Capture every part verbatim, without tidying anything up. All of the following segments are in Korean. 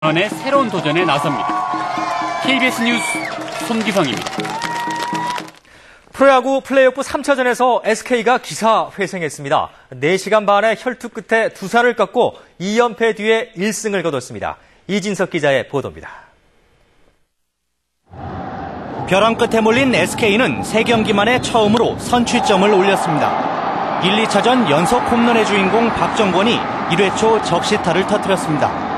의 새로운 도전에 나섭니다. 케이비에스 뉴스 손기성입니다. 프로야구 플레이오프 삼 차전에서 에스케이가 기사회생했습니다. 네 시간 반의 혈투 끝에 두산을 꺾고 이 연패 뒤에 일 승을 거뒀습니다. 이진석 기자의 보도입니다. 벼랑 끝에 몰린 에스케이는 세 경기 만에 처음으로 선취점을 올렸습니다. 일, 이 차전 연속 홈런의 주인공 박정권이 일 회 초 적시타를 터뜨렸습니다.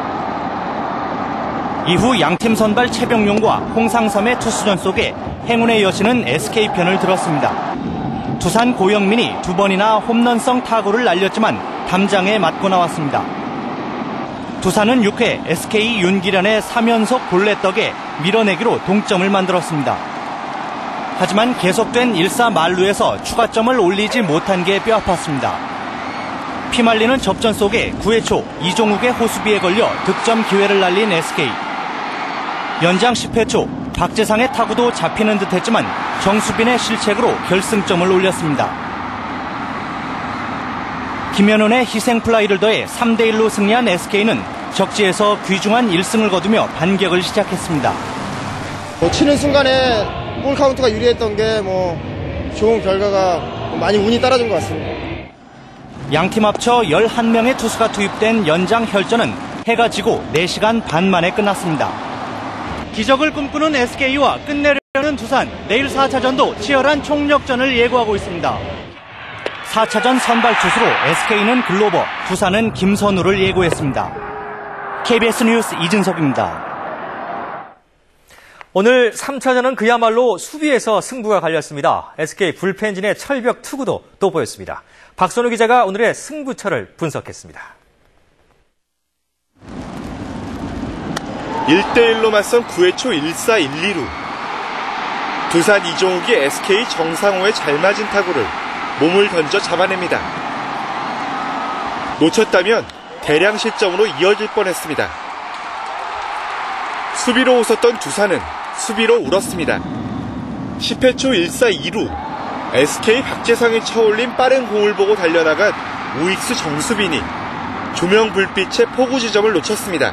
이후 양팀 선발 최병용과 홍상삼의 투수전 속에 행운의 여신은 에스케이 편을 들었습니다. 두산 고영민이 두 번이나 홈런성 타구를 날렸지만 담장에 맞고 나왔습니다. 두산은 육 회 에스케이 윤기련의 삼 연속 볼넷덕에 밀어내기로 동점을 만들었습니다. 하지만 계속된 일 사 만루에서 추가점을 올리지 못한 게 뼈아팠습니다. 피말리는 접전 속에 구 회 초 이종욱의 호수비에 걸려 득점 기회를 날린 에스케이. 연장 십 회 초 박재상의 타구도 잡히는 듯했지만 정수빈의 실책으로 결승점을 올렸습니다. 김현훈의 희생플라이를 더해 삼 대 일로 승리한 에스케이는 적지에서 귀중한 일 승을 거두며 반격을 시작했습니다. 뭐 치는 순간에 볼 카운트가 유리했던 게 뭐 좋은 결과가 많이 운이 따라준 것 같습니다. 양팀 합쳐 열한 명의 투수가 투입된 연장 혈전은 해가 지고 네 시간 반 만에 끝났습니다. 기적을 꿈꾸는 에스케이와 끝내려는 두산, 내일 사 차전도 치열한 총력전을 예고하고 있습니다. 사 차전 선발 투수로 에스케이는 글로버, 두산은 김선우를 예고했습니다. 케이비에스 뉴스 이진석입니다. 오늘 삼 차전은 그야말로 수비에서 승부가 갈렸습니다. 에스케이 불펜진의 철벽 투구도 돋보였습니다. 박선우 기자가 오늘의 승부처를 분석했습니다. 일 대 일로 맞선 구 회 초 일 사 일 이루. 두산 이종욱이 에스케이 정상호에 잘 맞은 타구를 몸을 던져 잡아냅니다. 놓쳤다면 대량 실점으로 이어질 뻔했습니다. 수비로 웃었던 두산은 수비로 울었습니다. 십 회 초 일 사 이 루. 에스케이 박재상이 쳐올린 빠른 공을 보고 달려나간 우익수 정수빈이 조명 불빛의 포구 지점을 놓쳤습니다.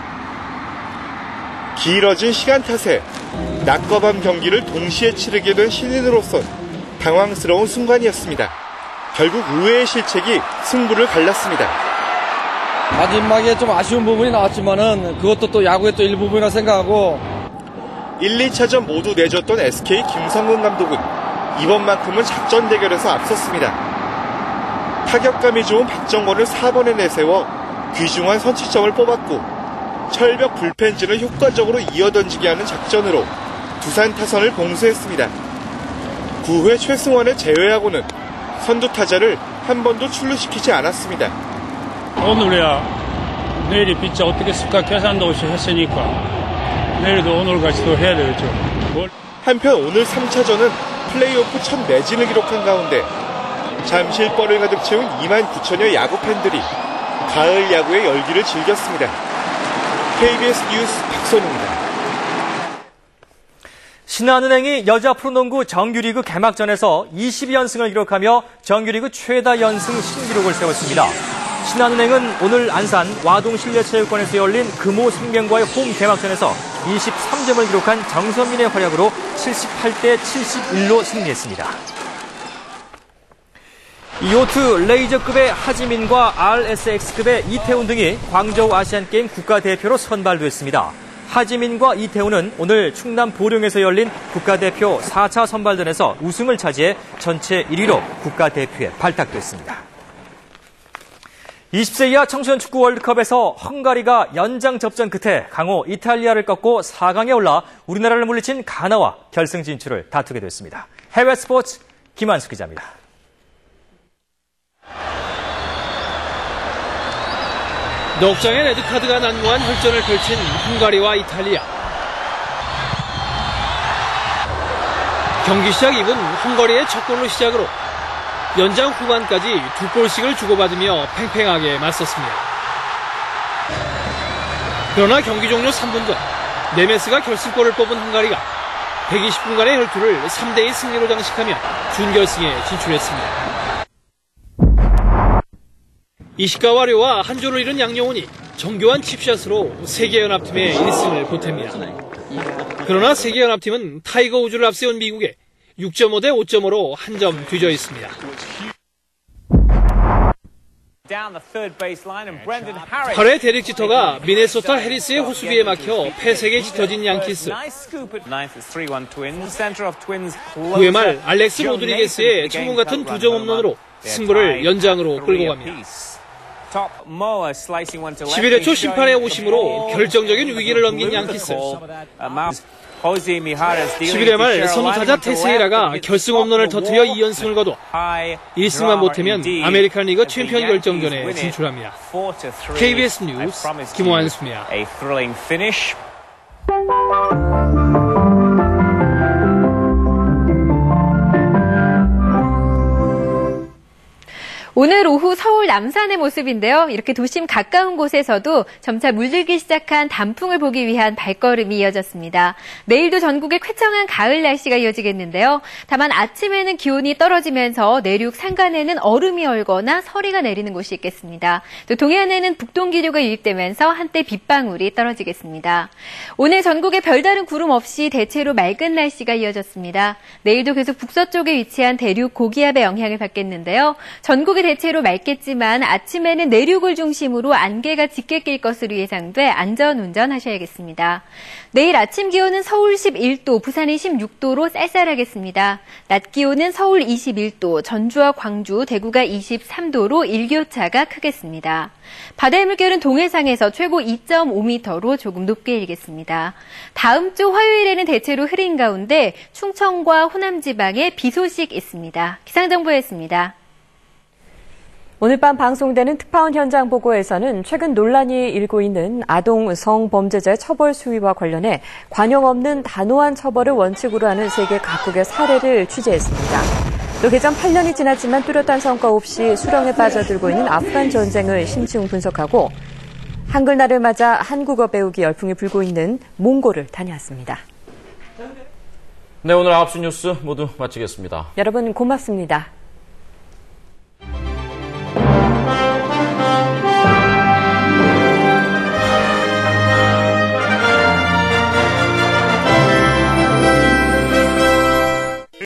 길어진 시간 탓에 낮과 밤 경기를 동시에 치르게 된 신인으로선 당황스러운 순간이었습니다. 결국 의외의 실책이 승부를 갈랐습니다. 마지막에 좀 아쉬운 부분이 나왔지만은 그것도 또 야구의 또 일부분이라 생각하고 일, 이 차전 모두 내줬던 에스케이 김성근 감독은 이번만큼은 작전 대결에서 앞섰습니다. 타격감이 좋은 박정권을 사 번에 내세워 귀중한 선취점을 뽑았고 철벽 불펜진을 효과적으로 이어던지게 하는 작전으로 두산 타선을 봉쇄했습니다. 구 회 최승원을 제외하고는 선두 타자를 한 번도 출루시키지 않았습니다. 오늘이야 내일이 빛자 어떻게 쓸까 계산도 없이 했으니까 내일도 오늘같이 또 해야 되겠죠. 뭘... 한편 오늘 삼 차전은 플레이오프 첫 매진을 기록한 가운데 잠실벌을 가득 채운 이만 구천여 야구 팬들이 가을 야구의 열기를 즐겼습니다. 케이비에스 뉴스 박선우입니다. 신한은행이 여자 프로농구 정규리그 개막전에서 이십 연승을 기록하며 정규리그 최다 연승 신기록을 세웠습니다. 신한은행은 오늘 안산 와동실내체육관에서 열린 금호 삼경과의 홈 개막전에서 이십삼 점을 기록한 정선민의 활약으로 칠십팔 대 칠십일로 승리했습니다. 요트 레이저급의 하지민과 알에스엑스급의 이태훈 등이 광저우 아시안게임 국가대표로 선발됐습니다. 하지민과 이태훈은 오늘 충남 보령에서 열린 국가대표 사 차 선발전에서 우승을 차지해 전체 일 위로 국가대표에 발탁됐습니다. 이십 세 이하 청소년 축구 월드컵에서 헝가리가 연장 접전 끝에 강호 이탈리아를 꺾고 사 강에 올라 우리나라를 물리친 가나와 결승 진출을 다투게 됐습니다. 해외 스포츠 김한수 기자입니다. 넉 장의 레드카드가 난무한 혈전을 펼친 헝가리와 이탈리아. 경기 시작 이 분 헝가리의 첫 골로 시작으로 연장 후반까지 두 골씩을 주고받으며 팽팽하게 맞섰습니다. 그러나 경기 종료 삼 분 전 네메스가 결승골을 뽑은 헝가리가 백이십 분간의 혈투를 삼 대 이 승리로 장식하며 준결승에 진출했습니다. 이시카와료와 한조를 잃은 양용훈이 정교한 칩샷으로 세계연합팀의 일 승을 보탭니다. 그러나 세계연합팀은 타이거 우즈를 앞세운 미국에 육 점 오 대 오 점 오로 한 점 뒤져 있습니다. 팔 회 데릭 지터가 미네소타 해리스의 호수비에 막혀 패색에 짙어진 양키스. 구 회 말 알렉스 로드리게스의 천문 같은 두 점 홈런으로 승부를 연장으로 끌고 갑니다. 십일 회 초 심판의 오심으로 결정적인 위기를 넘긴 양키스. 십일 회 말 선두타자 테세이라가 결승 홈런을 터뜨려 이 연승을 거둬 일 승만 못하면 아메리칸 리그 챔피언 결정전에 진출합니다. 케이비에스 뉴스 김호환수입니다. 오늘 오후 서울 남산의 모습인데요. 이렇게 도심 가까운 곳에서도 점차 물들기 시작한 단풍을 보기 위한 발걸음이 이어졌습니다. 내일도 전국에 쾌청한 가을 날씨가 이어지겠는데요. 다만 아침에는 기온이 떨어지면서 내륙 산간에는 얼음이 얼거나 서리가 내리는 곳이 있겠습니다. 또 동해안에는 북동기류가 유입되면서 한때 빗방울이 떨어지겠습니다. 오늘 전국에 별다른 구름 없이 대체로 맑은 날씨가 이어졌습니다. 내일도 계속 북서쪽에 위치한 대륙 고기압의 영향을 받겠는데요. 전국에 대체로 맑겠지만 아침에는 내륙을 중심으로 안개가 짙게 낄 것으로 예상돼 안전운전 하셔야겠습니다. 내일 아침 기온은 서울 십일 도, 부산이 십육 도로 쌀쌀하겠습니다. 낮 기온은 서울 이십일 도, 전주와 광주, 대구가 이십삼 도로 일교차가 크겠습니다. 바다의 물결은 동해상에서 최고 이 점 오 미터로 조금 높게 일겠습니다. 다음 주 화요일에는 대체로 흐린 가운데 충청과 호남 지방에 비 소식 있습니다. 기상정보였습니다. 오늘 밤 방송되는 특파원 현장 보고에서는 최근 논란이 일고 있는 아동 성범죄자 처벌 수위와 관련해 관용 없는 단호한 처벌을 원칙으로 하는 세계 각국의 사례를 취재했습니다. 또 개전 팔 년이 지났지만 뚜렷한 성과 없이 수렁에 빠져들고 있는 아프간 전쟁을 심층 분석하고 한글날을 맞아 한국어 배우기 열풍이 불고 있는 몽골을 다녀왔습니다. 네, 오늘 아홉 시 뉴스 모두 마치겠습니다. 여러분 고맙습니다.